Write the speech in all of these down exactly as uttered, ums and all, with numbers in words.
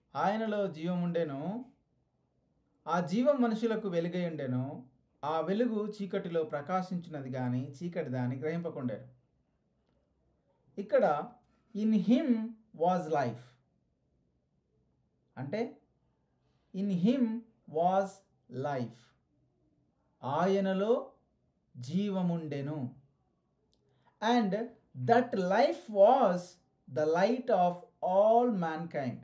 ఆయనలో జీవం ఉండెను. ఆ జీవం మనుషులకు వెలుగై ఉండెను. ఆ వెలుగు చీకటిలో ప్రకాశించినది గాని చీకటి దాన్ని గ్రహింపకుండెను. ఇక్కడ ఇన్ హిమ్ వాజ్ లైఫ్ అంటే ఇన్ హిమ్ వాజ్ లైఫ్. ఆయనలో జీవముండెను. And that life was the light of all mankind.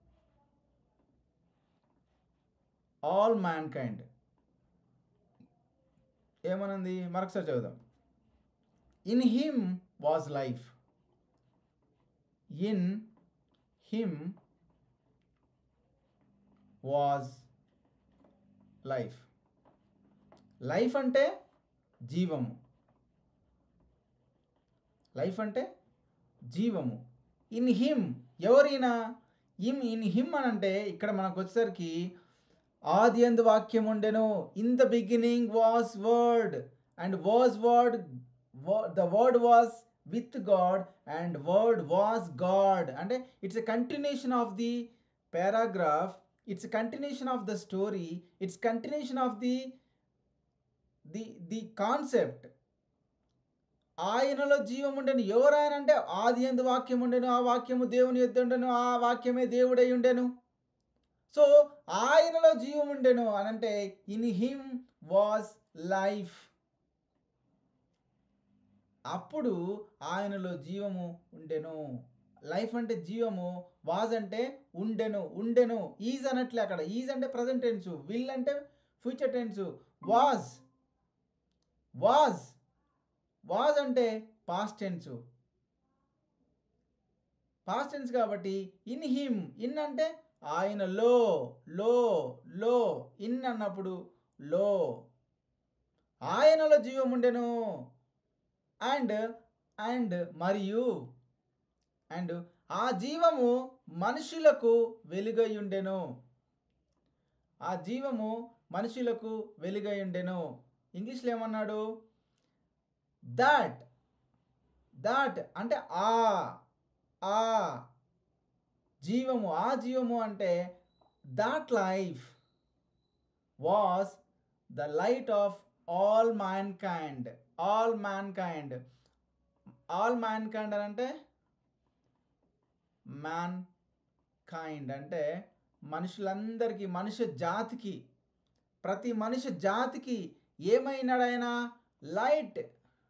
All mankind ఏమనుంది మరొకసారి చదువుదాం. In him was life. In him was life. Life అంటే జీవము. లైఫ్ అంటే జీవము. ఇన్ హిమ్ ఎవరైనా ఇమ్ ఇన్ హిమ్ అని అంటే ఇక్కడ మనకు వచ్చేసరికి ఆది యందు వాక్యం ఉండెను. In the beginning was word and was word. The word was with God and word was God. అంటే it's a continuation of the paragraph. It's continuation of the story. It's continuation of the the the concept. ఆయనలో జీవం ఉండెను. ఎవరు ఆయన అంటే ఆది యందు వాక్యం ఉండెను. ఆ వాక్యము దేవుని యొద్ద ఉండెను. ఆ వాక్యమే దేవుడై ఉండెను. సో ఆయనలో జీవం ఉండెను అని అంటే ఇన్ హిమ్ వాజ్ లైఫ్. అప్పుడు ఆయనలో జీవము ఉండెను. లైఫ్ అంటే జీవము, వాజ్ అంటే ఉండెను. ఉండెను ఈజ్ అనట్లే. అక్కడ ఈజ్ అంటే ప్రజెంట్ టెన్సు, విల్ అంటే future tense. Was was was అంటే పాస్ట్ టెన్సు. పాస్ట్ టెన్స్ కాబట్టి ఇన్ హిమ్. ఇన్ అంటే ఆయనలో. లో లో ఇన్ అన్నప్పుడు లో. ఆయనలో జీవం ఉండెను. అండ్ అండ్ మరియు అండ్ ఆ జీవము మనుషులకు వెలుగై ఉండెను. ఆ జీవము మనుషులకు వెలుగై ఉండెను. ఇంగ్లీష్లో ఏమన్నాడు? దాట్ దాట్ అంటే ఆ ఆ జీవము. ఆ జీవము అంటే that life was the light of all mankind. All mankind. All mankind అని అంటే మ్యాన్ కైండ్ అంటే మనుషులందరికీ, మనుష్య జాతికి, ప్రతి మనుష్య జాతికి ఏమైనాడైనా light.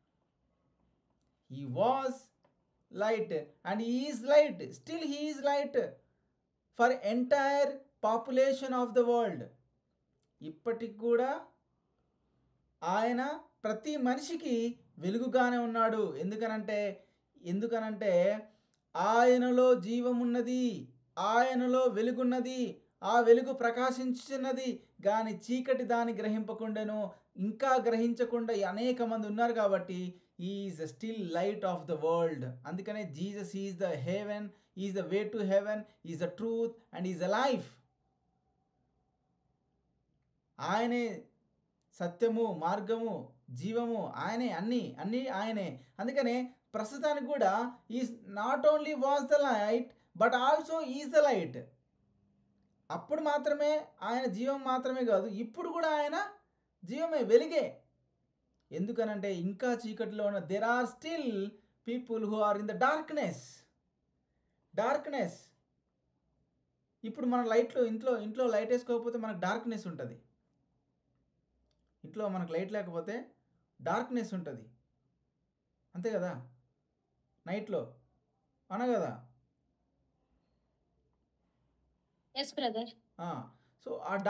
He was light and he is light. Still he is light for entire population of the world. ఇప్పటికి కూడా ఆయన ప్రతి మనిషికి వెలుగుగానే ఉన్నాడు. ఎందుకనంటే ఎందుకనంటే ఆయనలో జీవమున్నది, ఆయనలో వెలుగున్నది, ఆ వెలుగు ప్రకాశించున్నది కానీ చీకటి దాన్ని గ్రహింపకుండాను, ఇంకా గ్రహించకుండా అనేక మంది ఉన్నారు కాబట్టి is still light of the world. అందుకనే Jesus is the heaven, is the way to heaven, is the truth and is the life. ఆయనే సత్యము, మార్గము, జీవము. ఆయనే అన్నీ అన్నీ ఆయనే. అందుకనే ప్రస్తుతానికి కూడా is not only was the light but also is the light. అప్పుడు మాత్రమే ఆయన జీవం మాత్రమే కాదు, ఇప్పుడు కూడా ఆయన జీవమే, వెలిగే. ఎందుకనంటే ఇంకా చీకటిలో ఉన్న there are still people who are in the darkness. Darkness. ఇప్పుడు మన లైట్లో ఇంట్లో ఇంట్లో లైట్ వేసుకోకపోతే మనకు డార్క్నెస్ ఉంటుంది. ఇంట్లో మనకు లైట్ లేకపోతే డార్క్నెస్ ఉంటుంది, అంతే కదా, నైట్లో అన కదా. Yes brother. సో ఆ